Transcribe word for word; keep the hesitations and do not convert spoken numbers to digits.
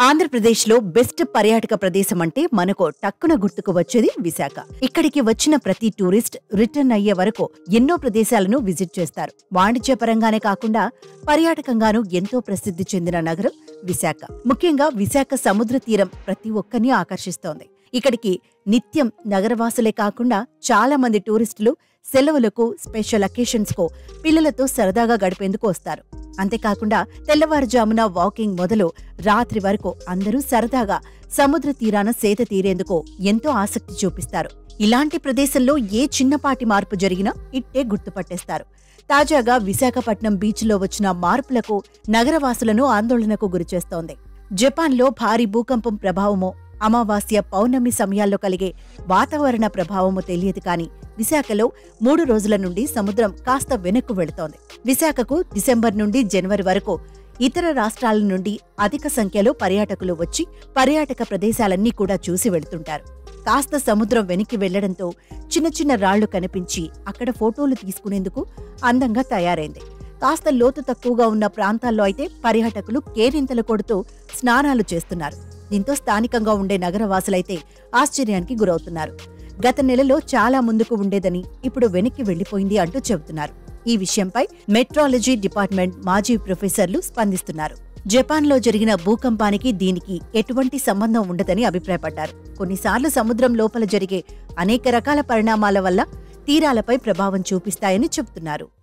ఆంధ్రప్రదేశ్లో బెస్ట్ పర్యాటక ప్రదేశం అంటే మనకు టక్కున గుర్తుకు వచ్చేది విశాఖ. ఇక్కడికి వచ్చిన ప్రతి టూరిస్ట్ రిటర్న్ అయ్యే వరకు ఎన్నో ప్రదేశాలను విజిట్ చేస్తారు. వాణిజ్యపరంగానే కాకుండా పర్యాటకంగానూ ఎంతో ప్రసిద్ధి చెందిన నగరం విశాఖ. ముఖ్యంగా విశాఖ సముద్ర తీరం ప్రతి ఒక్కరిని ఆకర్షిస్తోంది. ఇక్కడికి నిత్యం నగరవాసులే కాకుండా చాలా మంది టూరిస్టులు సెలవులకు, స్పెషల్ అకేషన్స్ కు పిల్లలతో సరదాగా గడిపేందుకు వస్తారు. అంతేకాకుండా తెల్లవారుజామున వాకింగ్ మొదలు రాత్రి వరకు అందరూ సరదాగా సముద్ర తీరాన సేద తీరేందుకు ఎంతో ఆసక్తి చూపిస్తారు. ఇలాంటి ప్రదేశంలో ఏ చిన్నపాటి మార్పు జరిగినా ఇట్టే గుర్తుపట్టేస్తారు. తాజాగా విశాఖపట్నం బీచ్లో వచ్చిన మార్పులకు నగరవాసులను ఆందోళనకు గురిచేస్తోంది. జపాన్లో భారీ భూకంపం ప్రభావమో, అమావాస్య, పౌర్ణమి సమయాల్లో కలిగే వాతావరణ ప్రభావమో తెలియదు కానీ విశాఖలో మూడు రోజుల నుండి సముద్రం కాస్త వెనక్కు వెళుతోంది. విశాఖకు డిసెంబర్ నుండి జనవరి వరకు ఇతర రాష్ట్రాల నుండి అధిక సంఖ్యలో పర్యాటకులు వచ్చి పర్యాటక ప్రదేశాలన్నీ కూడా చూసి వెళుతుంటారు. కాస్త సముద్రం వెనక్కి వెళ్లడంతో చిన్న చిన్న రాళ్లు కనిపించి అక్కడ ఫోటోలు తీసుకునేందుకు అందంగా తయారైంది. కాస్త లోతు తక్కువగా ఉన్న ప్రాంతాల్లో అయితే పర్యాటకులు కేరింతలు కొడుతూ స్నానాలు చేస్తున్నారు. దీంతో స్థానికంగా ఉండే నగరవాసులైతే ఆశ్చర్యానికి గురవుతున్నారు. గత నెలలో చాలా ముందుకు ఉండేదని ఇప్పుడు వెనక్కి వెళ్లిపోయింది అంటూ చెబుతున్నారు. ఈ విషయంపై మెట్రాలజీ డిపార్ట్మెంట్ మాజీ ప్రొఫెసర్లు స్పందిస్తున్నారు. జపాన్లో జరిగిన భూకంపానికి దీనికి ఎటువంటి సంబంధం ఉండదని అభిప్రాయపడ్డారు. కొన్నిసార్లు సముద్రం లోపల జరిగే అనేక రకాల పరిణామాల వల్ల తీరాలపై ప్రభావం చూపిస్తాయని చెబుతున్నారు.